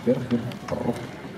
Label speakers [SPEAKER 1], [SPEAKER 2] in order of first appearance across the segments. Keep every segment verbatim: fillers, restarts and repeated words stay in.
[SPEAKER 1] Bergen Rob.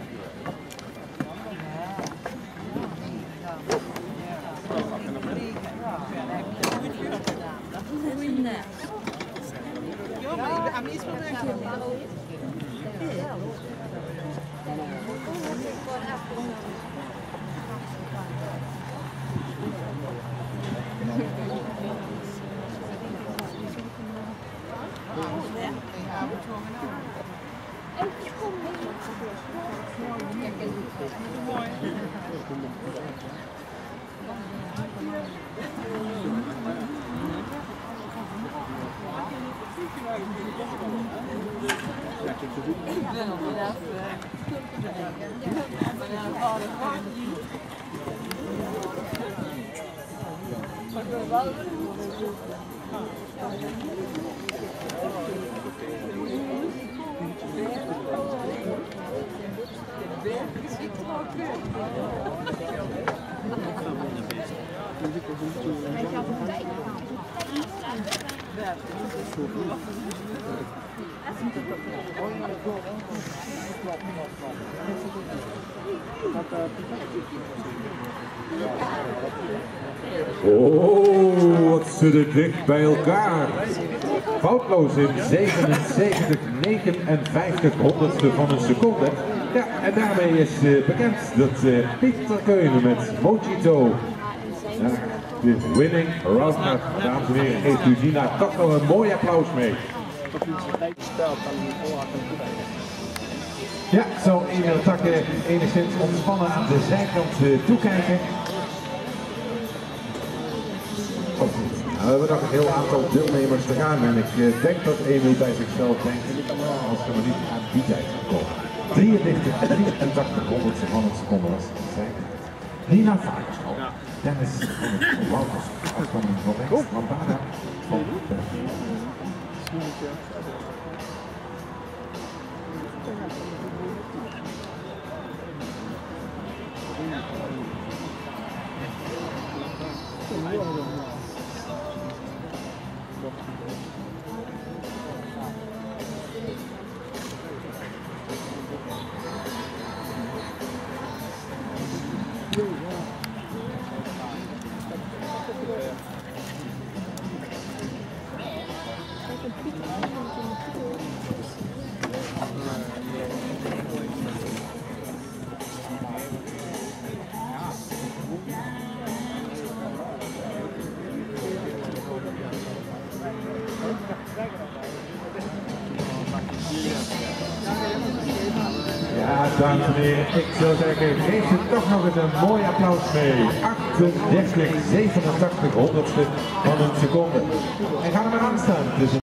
[SPEAKER 2] Oh, wat zitten dicht bij elkaar. Foutloos in zevenenzeventig negenenvijftig honderdste van een seconde. Ja, en daarmee is uh, bekend dat uh, Pieter Keunen met Mojito naar de winning round gaat. Dames en heren, geeft u Gina toch wel een mooi applaus mee.
[SPEAKER 1] Ja, zo Emil Takke enigszins ontspannen aan de zijkant uh, toekijken.
[SPEAKER 2] Oh, nou, we hebben nog een heel aantal deelnemers te gaan en ik uh, denk dat Emil bij zichzelf denkt, als we maar niet aan die tijd komen.
[SPEAKER 1] drieëndertig en drieëntachtig honderdste van een seconde was het. Nina Vaartschal, Dennis van het Wouters, afkomend van rechts, Lambada van Bergen.
[SPEAKER 2] Ja, dames en heren, ik zou zeggen, geef ze toch nog eens een mooi applaus mee. achtendertig zevenentachtig honderdste van een seconde. En ga er maar aan staan.